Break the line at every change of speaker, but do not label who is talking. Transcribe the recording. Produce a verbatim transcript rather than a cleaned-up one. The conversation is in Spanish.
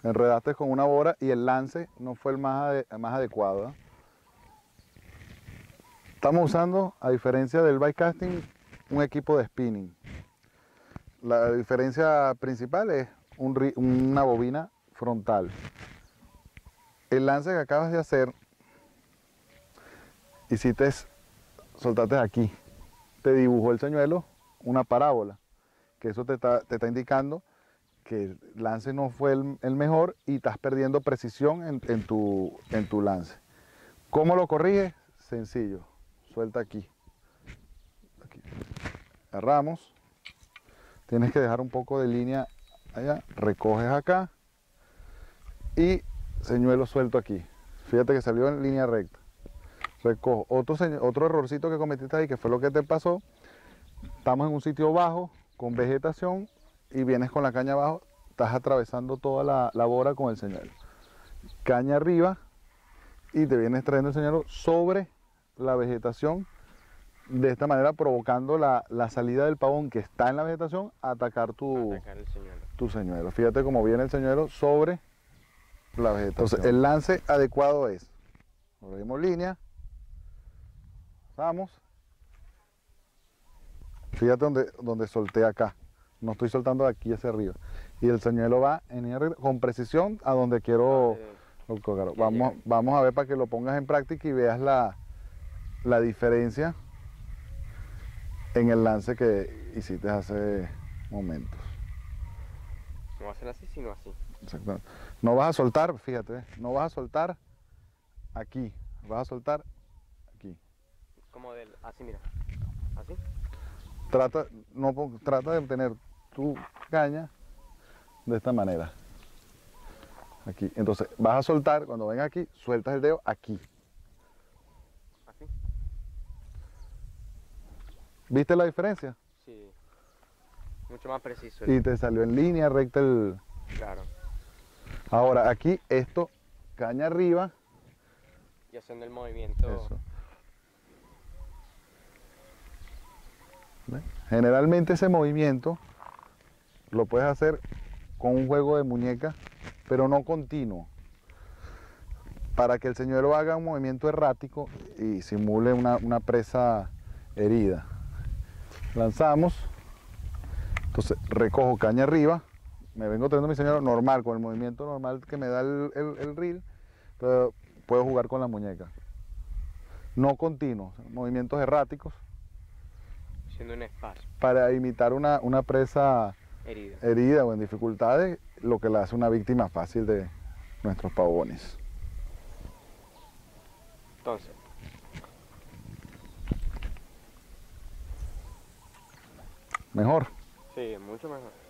enredaste con una bora y el lance no fue el más, ade más adecuado, ¿eh? Estamos usando, a diferencia del bike casting, un equipo de spinning. La diferencia principal es un, una bobina frontal. El lance que acabas de hacer, hiciste, soltaste aquí, te dibujó el señuelo una parábola, que eso te está, te está indicando que el lance no fue el, el mejor y estás perdiendo precisión en, en, tu, en tu lance. ¿Cómo lo corriges? Sencillo, suelta aquí. aquí. Agarramos, tienes que dejar un poco de línea allá, recoges acá y señuelo suelto aquí. Fíjate que salió en línea recta. Recojo. Otro, otro errorcito que cometiste ahí, que fue lo que te pasó, estamos en un sitio bajo, con vegetación, y vienes con la caña abajo, estás atravesando toda la, la bora con el señuelo. Caña arriba, y te vienes trayendo el señuelo sobre la vegetación, de esta manera provocando la, la salida del pavón que está en la vegetación a atacar tu,
atacar el señuelo.
tu señuelo. Fíjate cómo viene el señuelo sobre la vegetación. Entonces el lance adecuado es, abrimos línea, vamos, fíjate donde, donde solté acá, no estoy soltando de aquí hacia arriba, y el señuelo va en línea recta, con precisión a donde quiero colocarlo. Vamos, vamos a ver para que lo pongas en práctica y veas la, la diferencia en el lance que hiciste hace momentos.
No va a ser así, sino así.
Exactamente. No vas a soltar, fíjate, no vas a soltar aquí, vas a soltar aquí.
Como del, así mira, así.
Trata, no, trata de tener tu caña de esta manera. Aquí. Entonces vas a soltar, cuando vengas aquí, sueltas el dedo aquí.
Así.
¿Viste la diferencia?
Sí. Mucho más preciso.
Y te salió en línea recta el...
Claro.
Ahora aquí esto, caña arriba.
Y haciendo el movimiento.
Eso. ¿Ves? Generalmente ese movimiento lo puedes hacer con un juego de muñeca, pero no continuo, para que el señuelo haga un movimiento errático y simule una, una presa herida. Lanzamos, entonces recojo caña arriba, me vengo teniendo mi señuelo normal, con el movimiento normal que me da el, el, el reel, pero puedo jugar con la muñeca. No continuo, movimientos erráticos.
Haciendo un espacio.
Para imitar una, una presa
herida.
herida o en dificultades, lo que la hace una víctima fácil de nuestros pavones.
Entonces,
Mejor.
sí, mucho mejor.